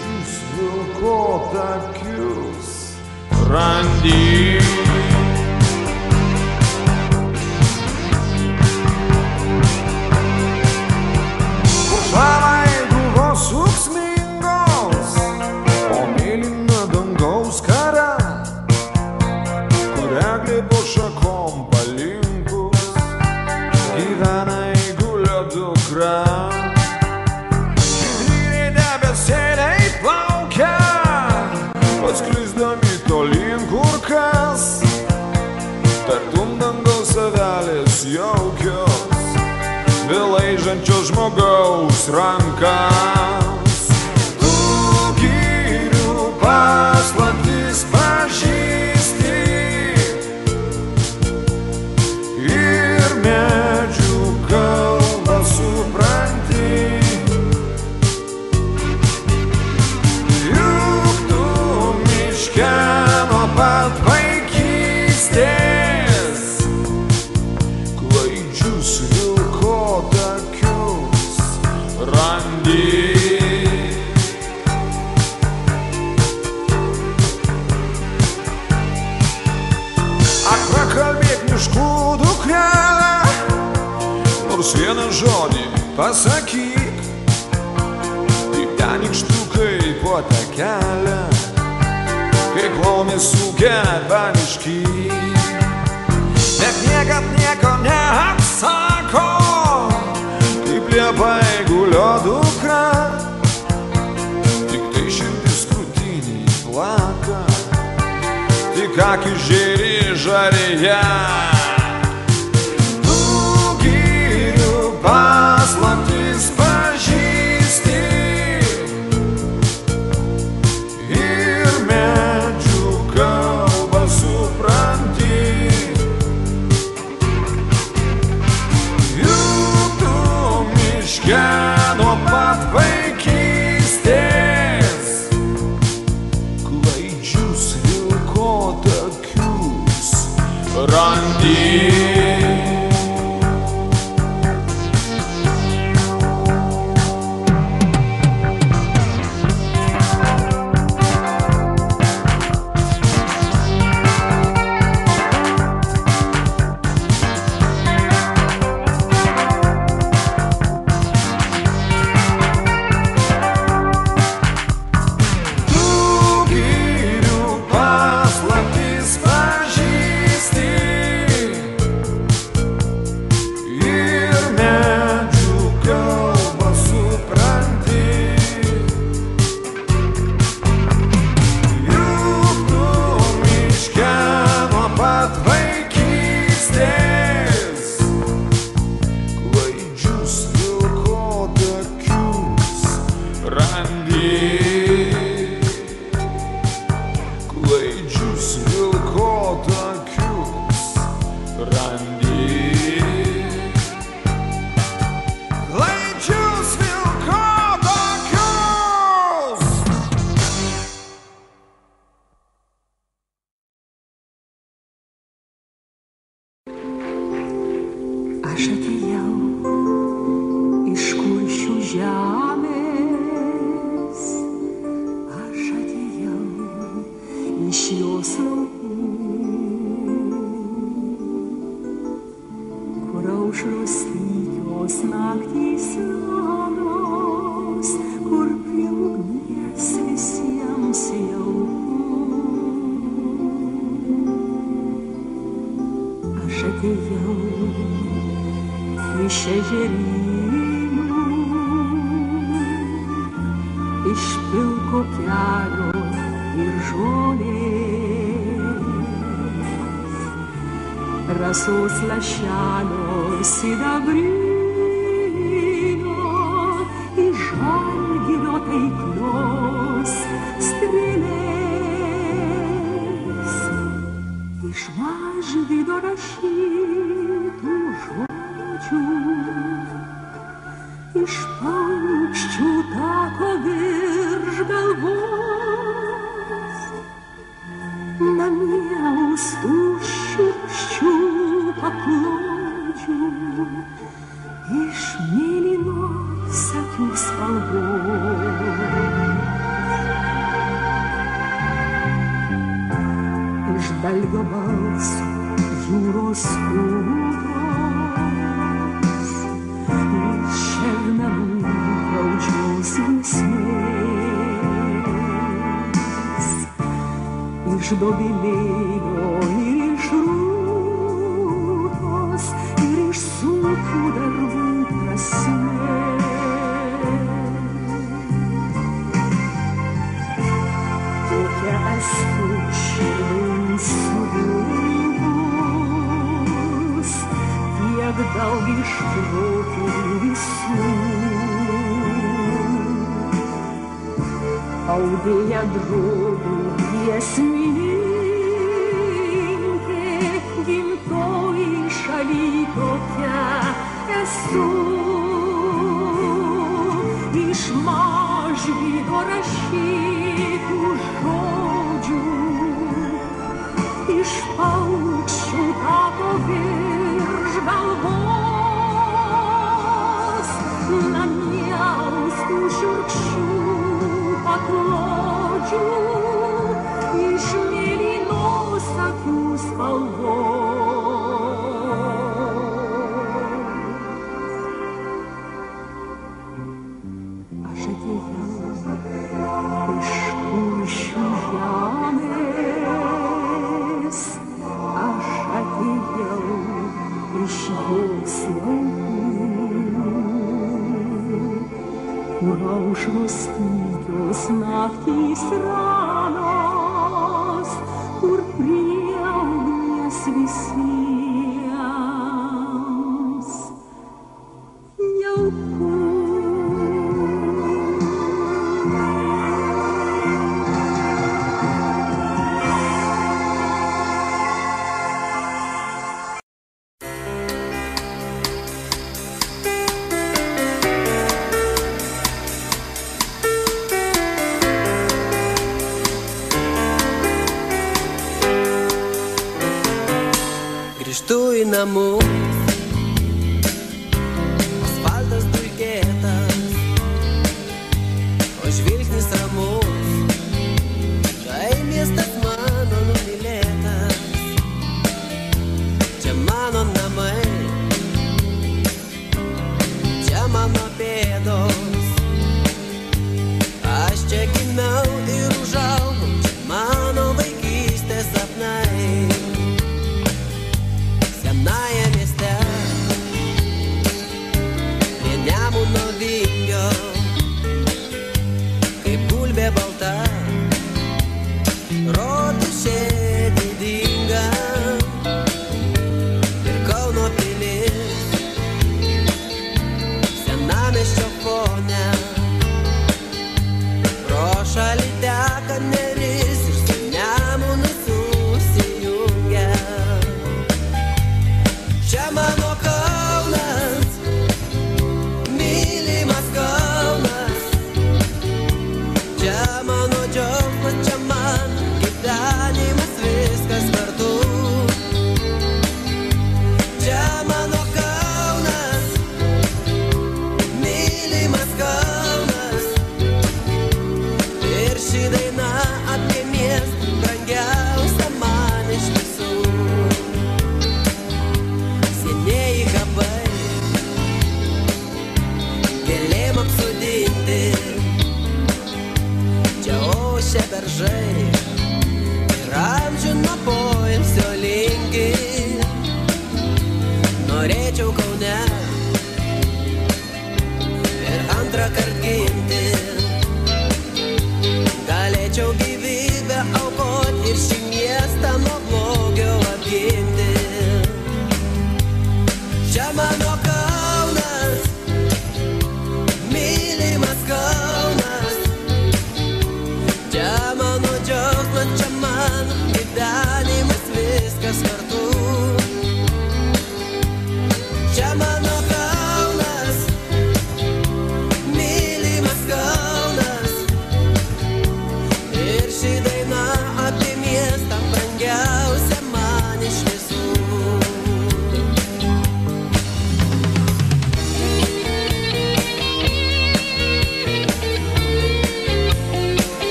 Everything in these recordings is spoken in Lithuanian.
klaidžius vilkotakius randi. Žavai buvo suksmingos, o mėlyna dangaus kara, kurią glėbo šakom palinkus gyvena eigulio dukra. Žydriniai debesėliai plaukia, pasklisdami tolyn kur kas, tartum dangaus avelės jaukios, belaižančios žmogaus rankas. Tu girių paslaptis pažįsti ir medžių kalbą supranti. Juk tu miške nuo pat vaikystės klaidžius vilkotakius randi. Ak, prakalbėk miškų dukrelę, nors vieną žodį pasakyk, kaip ten nykštukai po tą kelią, kaip laumės sukę pamišky. Bet niekad nieko neatsako, kaip liepa eigulio dukra, tik tai širdis krūtinėj plaka, tik akys žėri žarėje. Tu girių paslaptis pažįsti ir medžių kalbą supranti. Juk tu miške nuo pat vaikystės klaidžius vilkotakius randi. Klaidžius vilkotakius randi. Klaidžius vilkotakius. Aš atėjau iš Kuršių žemės, aš atėjau iš jos laukų, kur aušros tykios naktys ramios, kur prie ugnies visiems jauku. Aš atėjau iš ežerynų, iš pilko kelio ir žolės, rasos lašelio sidabrino, iš žalgirio taiklios strėlės, iš Mažvydo rašytų žodžių, iš paukščių tako virš galvos, namie austų šiurkščių paklodžių, iš mėlynos akių spalvos. šviesų jūros kūdros, iš šermenų graudžios giesmės, iš dobilėlio ir iš rūtos ir iš sunkių darbų prasmės. Kokia esu šiandien sudirbus, tiek daug iš protų visų. Audėja drobių giesmininkė, gimtoji šaly tokia esu. Iš Mažvydo rašytų žodžių, iš paukščių tako virš galvos, namiaustų šiurkščių paklodžių, iš mėlynos akių spalvos. Aš atėjau iš kuršių žemės, aš atėjau iš jos laukų, kur aušros tykios naktys ramios, kur prie ugnies visiems jauku. Grįžtu į namus, asfaltas dulkėtas, o žvilgsnis ramus, tai miestas mano numylėtas. Čia mano namai, čia mano pėdos, aš čia gimiau ir užaugau, čia mano vaikystės sapnai. Senąją miestelį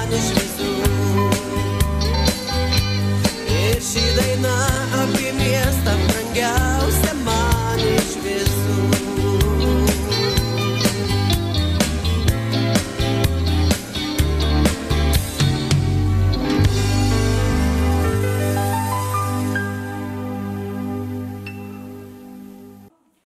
nešvies.